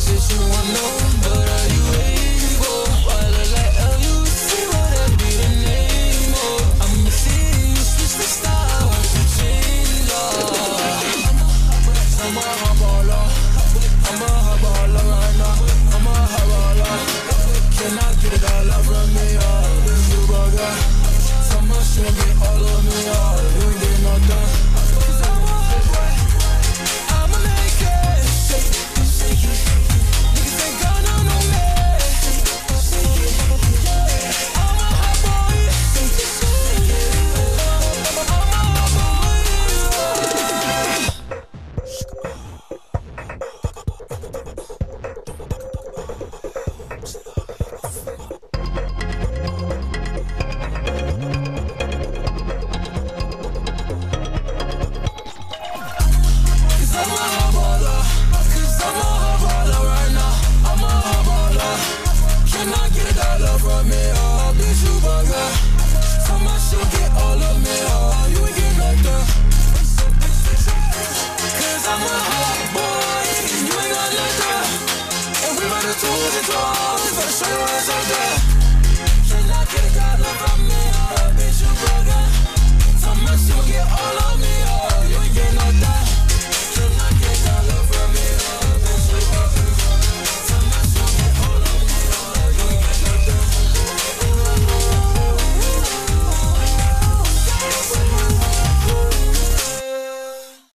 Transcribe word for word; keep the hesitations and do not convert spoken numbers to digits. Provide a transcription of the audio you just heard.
said you want know, but are you able? Why look like L U C, what that be the name of? I'ma see you switch the style, watch you change up. I'm a hubballer, I'm a hubballer right now. I'm a hubballer. Can I get it all up from me, oh? You bugger. So much you get all of me, oh. You ain't get nothing. Cause I'm a hot boy, I'ma make it. Shake it, shake it. Niggas ain't gonna know me. Shake it, yeah. I'm a hot boy. Shake it, shake it. I'm a hot boy. Cause I'm a hubballer. Cause I'm a hubballer right now. I'm a hubballer. Can I get a dollar from me, oh? Bitch, you bugger. So much you get all of me, oh. You ain't get nothing. Cause I'm a hot boy. You ain't got nothing. And we run the tools and tools. Better show you what's up there.